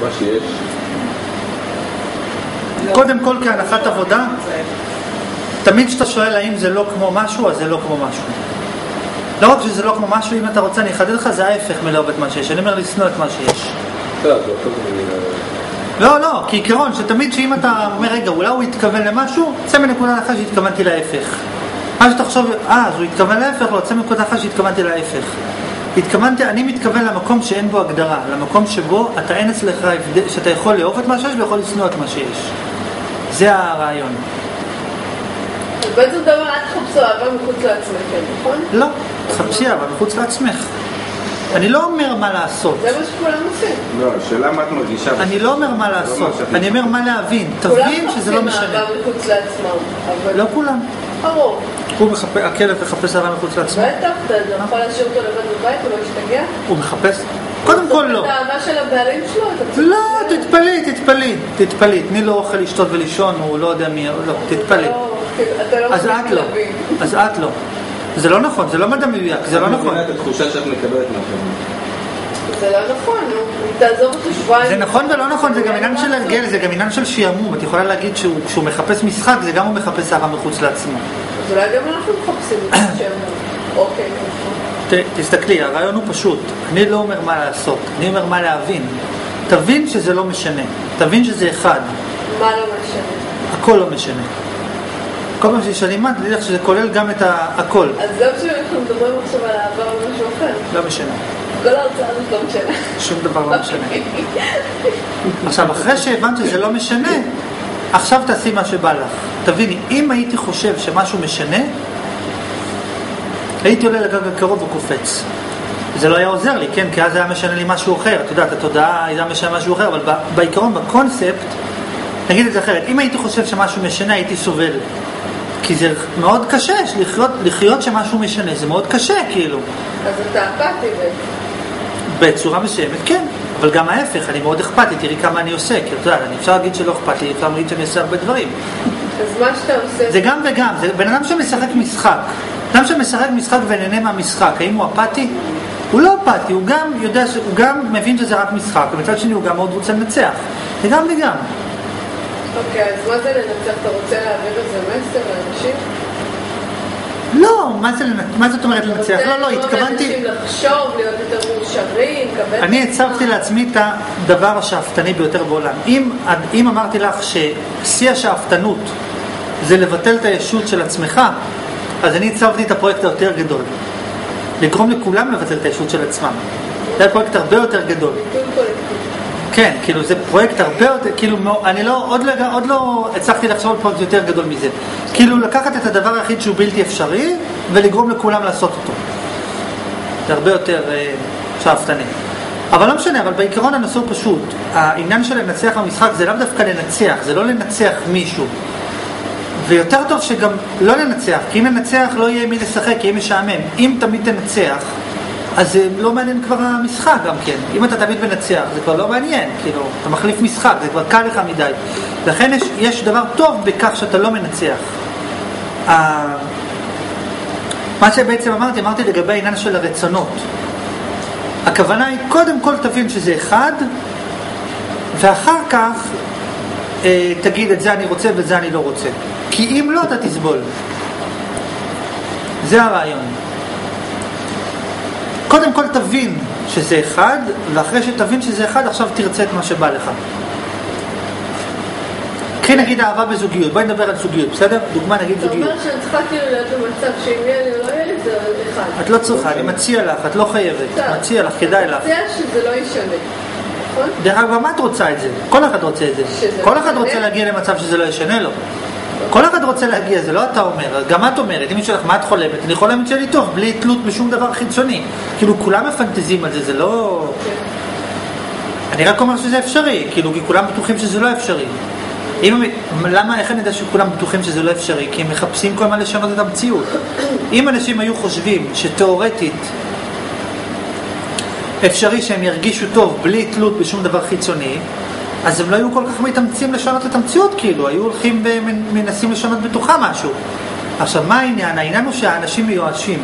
מה שיש? קודם כל כהנחת עבודה, תמיד כשאתה שואל האם זה לא כמו משהו, אז זה לא כמו משהו. לא רק שזה לא כמו משהו, אם אתה רוצה אני אחדד לך, זה ההפך מלאהוב את מה שיש. אני אומר לשנוא את מה שיש. לא, כי עיקרון שתמיד שאם אתה אומר רגע, אולי הוא יתכוון למשהו, צא מנקודה אחת שהתכוונתי להפך. מה שאתה חושב, אז הוא יתכוון להפך, לא, צא מנקודה אחת שהתכוונתי להפך. אני מתכוון למקום שאין בו הגדרה, למקום שבו אתה אין אצלך שאתה יכול לאהוב את מה שיש ויכול לשנוא את מה שיש. זה הרעיון. בעצם דבר, אל תחפשו אהבה מחוץ לעצמכם, נכון? לא, תחפשי אהבה מחוץ לעצמך. אני לא אומר מה לעשות. זה מה שכולם עושים. לא, השאלה מה את מרגישה. אני לא אומר מה לעשות, אני אומר מה להבין. תבין שזה לא משנה. כולם מחפשים אהבה מחוץ לעצמם. לא כולם. הרוב. הכלב מחפש אהבה מחוץ לעצמו. בטח, אתה יכול להשאיר אותו לבד בבית, הוא לא ישתגע? הוא מחפש? קודם כל לא. את האהבה של הבעלים שלו? לא, תתפלאי. תני לו אוכל לשתות ולישון, הוא לא יודע מי, לא, תתפלאי. אתה לא מספיק להבין. אז את לא. זה לא נכון, זה לא מדע מדויק, זה לא נכון. אני מבינה את התחושה שאת מקבלת מהחיים. זה לא נכון, תעזוב אותו שבועיים. זה נכון ולא נכון, זה גם עניין של הרגל, זה גם עניין של שיעמום. את יכולה להגיד שהוא מחפש משחק, זה גם הוא מחפש אהבה מחוץ לעצמו. אז אולי גם אנחנו מחפשים את שיעמום. אוקיי. תסתכלי, הרעיון הוא פשוט. אני לא אומר מה לעשות, אני אומר מה להבין. תבין שזה לא משנה, תבין שזה אחד. מה לא משנה? הכל לא משנה. כל פעם שאני מה, תדעי לך שזה כולל גם את הכל. אז גם שאנחנו מדברים עכשיו על אהבה או משהו אחר. לא משנה. כל ההרצאה הזאת לא משנה. שום דבר לא משנה. עכשיו, אחרי שהבנת שזה לא משנה, עכשיו תעשי מה שבא לך. תביני, אם הייתי חושב שמשהו משנה, הייתי עולה לגג הקרוב וקופץ. זה לא היה עוזר לי, כן? כי אז היה משנה לי משהו אחר. את יודעת, התודעה היה משנה משהו אחר, אבל בעיקרון, בקונספט, נגיד את זה אחרת. אם הייתי חושב שמשהו משנה, הייתי סובל. כי זה מאוד קשה לחיות שמשהו משנה, זה מאוד קשה, כאילו. אז אתה אכפתי בצורה מסוימת, כן. אבל גם ההפך, אני מאוד אכפתי, תראי כמה אני עושה. כי אתה יודע, אני אפשר להגיד שלא אכפתי, אפשר להגיד שאני עושה הרבה דברים. אז מה שאתה עושה... זה גם וגם, זה בן אדם שמשחק משחק. בן אדם שמשחק משחק ונהנה מהמשחק, האם הוא אפתי? הוא לא אפתי, הוא גם יודע, הוא גם מבין שזה רק משחק, ומצד שני הוא גם מאוד רוצה לנצח. זה גם וגם. אוקיי, אז מה זה לנצח? אתה רוצה להעביר איזה מסר לאנשים? לא, מה זאת אומרת לנצח? לא, התכוונתי... אנשים לחשוב, להיות יותר מאושרים, אני הצבתי לעצמי את הדבר השאפתני ביותר בעולם. אם אמרתי לך ששיא השאפתנות זה לבטל את הישות של עצמך, אז אני הצבתי את הפרויקט היותר גדול. לגרום לכולם לבטל את הישות של עצמם. זה פרויקט הרבה יותר גדול. כן, כאילו זה פרויקט הרבה יותר, כאילו אני עוד לא הצלחתי לחשוב על פרויקט יותר גדול מזה. כאילו לקחת את הדבר היחיד שהוא בלתי אפשרי ולגרום לכולם לעשות אותו. זה הרבה יותר שאפתני. אבל לא משנה, אבל בעיקרון הנושא הוא פשוט. העניין של לנצח במשחק זה לאו דווקא לנצח, זה לא לנצח מישהו. ויותר טוב שגם לא לנצח, כי אם לנצח לא יהיה מי לשחק, יהיה משעמם. אם תמיד תנצח, אז זה לא מעניין כבר המשחק גם כן. אם אתה תמיד מנצח, זה כבר לא מעניין, כאילו, אתה מחליף משחק, זה כבר קל לך מדי. לכן יש דבר טוב בכך שאתה לא מנצח. מה שבעצם אמרתי לגבי העניין של הרצונות. הכוונה היא, קודם כל תבין שזה אחד, ואחר כך תגיד את זה אני רוצה ואת זה אני לא רוצה. כי אם לא, אתה תסבול. זה הרעיון. קודם כל תבין שזה אחד, ואחרי שתבין שזה אחד, עכשיו תרצה את מה שבא לך. קחי נגיד אהבה בזוגיות, בואי נדבר על זוגיות, בסדר? דוגמה נגיד זוגיות. אתה אומר שאני צריכה כאילו להיות במצב שאם יהיה לי או לא יהיה לי זה אחד. את לא צריכה, אני מציע לך, את לא חייבת. מציע לך, כדאי לך. מציע שזה לא ישנה, נכון? דרך אגב, מה את רוצה את זה? כל אחד רוצה את זה. כל אחד רוצה להגיע למצב שזה לא ישנה לו. כל אחד רוצה להגיע, זה לא אתה אומר, גם את אומרת, אם מישהו לך, מה את חולמת? אני חולמת שלי טוב, בלי תלות בשום דבר חיצוני. כאילו, כולם מפנטזים על זה, זה לא... אני רק אומר שזה אפשרי, כאילו, כי כולם בטוחים שזה לא אפשרי. למה, איך אני יודע שכולם בטוחים שזה לא אפשרי? כי הם מחפשים כל מה לשנות את המציאות. אם אנשים היו חושבים שתיאורטית אפשרי שהם ירגישו טוב בלי תלות בשום דבר חיצוני, אז הם לא היו כל כך מתאמצים לשנות את המציאות, כאילו, היו הולכים ומנסים לשנות בתוכה משהו. עכשיו, מה העניין? העניין הוא שהאנשים מיואשים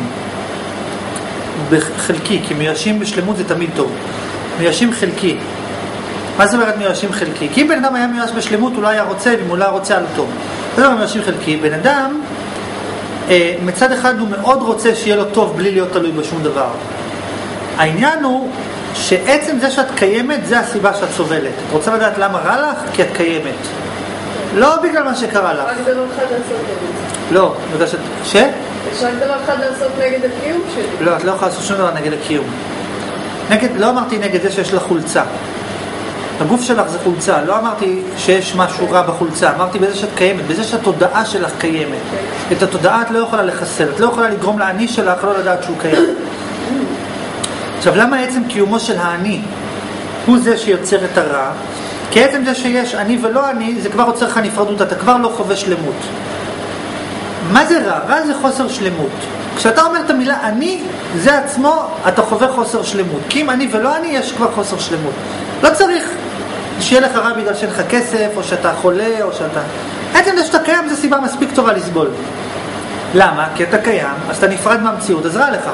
בחלקי, כי מיואשים בשלמות זה תמיד טוב. מיואשים חלקי. מה זה אומרת מיואשים חלקי? כי אם בן אדם היה מיואש בשלמות, הוא לא היה רוצה, ואם הוא לא היה רוצה על אותו. זה אומר מיואשים חלקי. בן אדם, מצד אחד הוא מאוד רוצה שיהיה לו טוב בלי להיות תלוי בשום דבר. העניין הוא שעצם זה שאת קיימת, זה הסיבה שאת סובלת. את רוצה לדעת למה רע לך? כי את קיימת. לא בגלל מה שקרה לך. רק דבר אחד לעשות נגד זה. לא, בגלל ש... יש רק דבר אחד לעשות נגד הקיום שלי. לא, את לא יכולה לעשות שום דבר נגד הקיום. לא אמרתי נגד זה שיש לך חולצה. הגוף שלך זה חולצה. לא אמרתי שיש משהו רע בחולצה. אמרתי בזה שאת קיימת, בזה שהתודעה שלך קיימת. את התודעה את לא יכולה לחסל. את לא יכולה לגרום לעני שלך לא לדעת שהוא קיים. עכשיו, למה עצם קיומו של העני הוא זה שיוצר את הרע? כי עצם זה שיש אני ולא אני, זה כבר יוצר לך נפרדות, אתה כבר לא חווה שלמות. מה זה רע? רע זה חוסר שלמות. כשאתה אומר את המילה אני, זה עצמו, אתה חווה חוסר שלמות. כי אם אני ולא אני, יש כבר חוסר שלמות. לא צריך שיהיה לך רע בגלל שאין לך כסף, או שאתה חולה, או שאתה... עצם זה שאתה קיים, זה סיבה מספיק טובה לסבול. למה? כי אתה קיים, אז אתה נפרד מהמציאות, אז רע לך.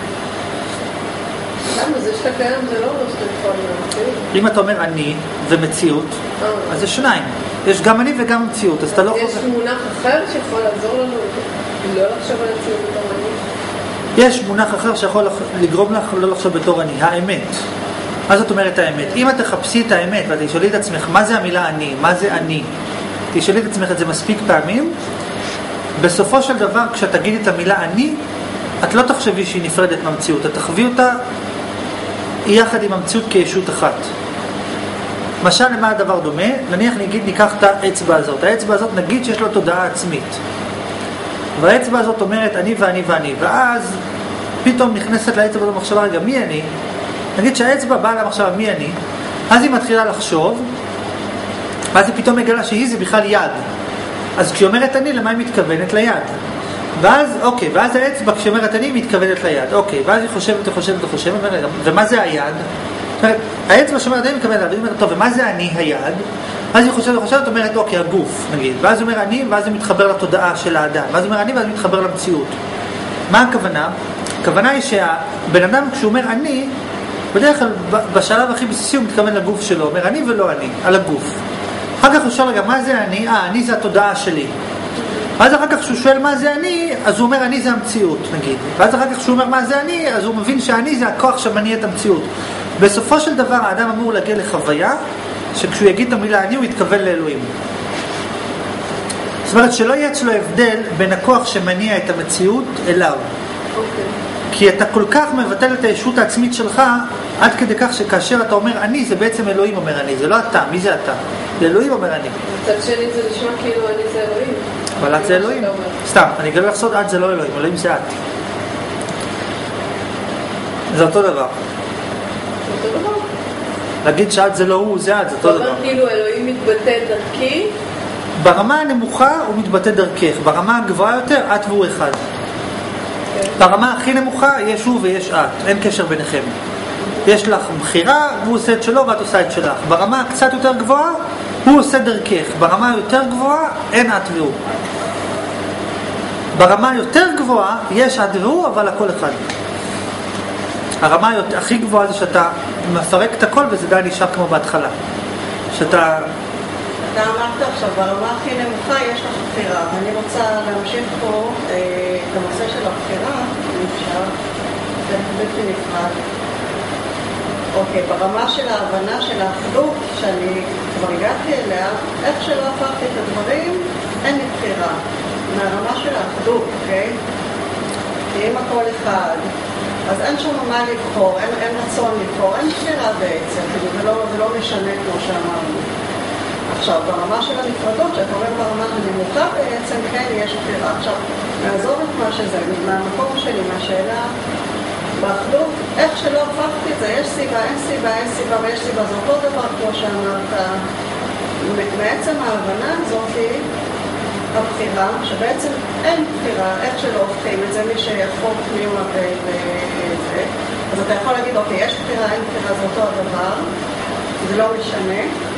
למה? זה שאתה קיים זה לא אומר שאתה נפרד מהמציאות. אם אתה אומר אני ומציאות, אז זה שניים. יש גם אני וגם מציאות, אז אתה לא חושב... יש מונח אחר שיכול לעזור לנו לא לחשוב על המציאות בתור אני? יש מונח אחר שיכול לגרום לך לא לחשוב בתור אני, האמת. מה זאת אומרת האמת? אם את תחפשי את האמת ואת תשאלי את עצמך מה זה המילה אני, מה זה אני, תשאלי את עצמך את זה מספיק פעמים, בסופו של דבר כשאת תגידי את המילה אני, את לא תחשבי שהיא נפרדת מהמציאות, את תחווי אותה יחד עם המציאות כישות אחת. משל למה הדבר דומה? נניח ניקח את האצבע הזאת. האצבע הזאת נגיד שיש לו תודעה עצמית. והאצבע הזאת אומרת אני ואני ואני. ואז פתאום נכנסת לאצבע הזאת מחשבה, רגע, מי אני? נגיד שהאצבע באה למחשבה מי אני, אז היא מתחילה לחשוב, ואז היא פתאום מגלה שהיא זה בכלל יד. אז כשהיא אומרת אני, למה היא מתכוונת? ליד. ואז, אוקיי, ואז האצבע כשאומרת אני מתכוונת ליד, אוקיי, ואז היא חושבת, ומה זה היד? האצבע שאומרת אני מתכוונת ליד, היא אומרת, טוב, ומה זה אני היד? אז היא חושבת, אומרת, אוקיי, הגוף, נגיד, ואז היא אומר אני, ואז היא מתחבר לתודעה של האדם, ואז היא אומר אני, ואז היא מתחבר למציאות. מה הכוונה? הכוונה היא שהבן אדם כשהוא אומר אני, בדרך כלל בשלב הכי בסיסי הוא מתכוון לגוף שלו, אומר אני ולא אני, על הגוף. אחר כך הוא שואל רגע, מה זה אני? אני זה התודעה שלי. ואז אחר כך כשהוא שואל מה זה אני, אז הוא אומר אני זה המציאות, נגיד. ואז אחר כך כשהוא אומר מה זה אני, אז הוא מבין שאני זה הכוח שמניע את המציאות. בסופו של דבר האדם אמור להגיע לחוויה, שכשהוא יגיד את המילה אני הוא יתכוון לאלוהים. זאת אומרת שלא יהיה אצלו הבדל בין הכוח שמניע את המציאות אליו. כי אתה כל כך מבטל את הישות העצמית שלך, עד כדי כך שכאשר אתה אומר אני, זה בעצם אלוהים אומר אני, זה לא אתה, מי זה אתה? זה אלוהים אומר אני. מצד שני זה נשמע כאילו אני זה אלוהים. אבל את זה אלוהים. סתם, אני אגלה לך סוד, את זה לא אלוהים, אלוהים זה את. זה אותו דבר. אותו דבר? להגיד שאת זה לא הוא, זה את, זה אותו דבר. אבל כאילו אלוהים מתבטא דרכי? ברמה הנמוכה הוא מתבטא דרכך, ברמה הגבוהה יותר את והוא אחד. ברמה הכי נמוכה יש הוא ויש את, אין קשר ביניכם. יש לך בחירה, הוא עושה את שלו ואת עושה את שלך. ברמה קצת יותר גבוהה, הוא עושה דרכך. ברמה יותר גבוהה, אין את והוא. ברמה יותר גבוהה, יש את והוא, אבל הכל אחד. הרמה הכי גבוהה זה שאתה מפרק את הכל וזה די נשאר כמו בהתחלה. שאתה... אתה אמרת עכשיו, ברמה הכי נמוכה יש לך בחירה, ואני רוצה להמשיך פה את הנושא של הבחירה, אם אפשר, זה בלתי נפרד. אוקיי, ברמה של ההבנה של האחדות, שאני כבר הגעתי אליה, איך שלא הפכתי את הדברים, אין לי בחירה. מהרמה של האחדות, אוקיי? כי אם הכל אחד, אז אין שם מה לבחור, אין רצון לבחור, אין בחירה בעצם, זה לא משנה כמו שאמרנו. עכשיו, ברמה של הנפרדות, שאתה אומר ברמה הנמוכה בעצם, כן, יש בחירה. עכשיו, נעזוב את מה שזה, מהמקום שלי, מהשאלה, באחדות, איך שלא הפכתי את זה, יש סיבה, אין סיבה, אין סיבה, ויש סיבה, זה אותו דבר כמו שאמרת. בעצם ההבנה הזאת היא הבחירה, שבעצם אין בחירה, איך שלא הופכים את זה, מי שיכול פנימה וזה. אז אתה יכול להגיד, אוקיי, יש בחירה, אין בחירה, זה אותו הדבר, זה לא משנה.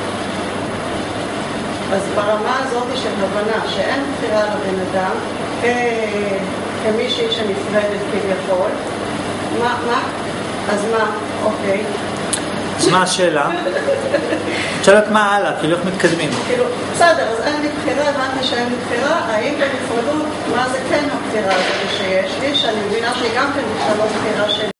אז ברמה הזאת של הבנה שאין בחירה לבן אדם כמישהי שנפרדת כביכול, אז מה? אוקיי. אז מה השאלה? שאלת מה הלאה, כאילו איך מתקדמים? כאילו, בסדר, אז אין לי בחירה, הבנתי שאין לי בחירה, האם בנפרדות, מה זה כן הבחירה הזאת שיש לי, שאני מבינה שהיא גם כן בכלל לא בחירה שלי.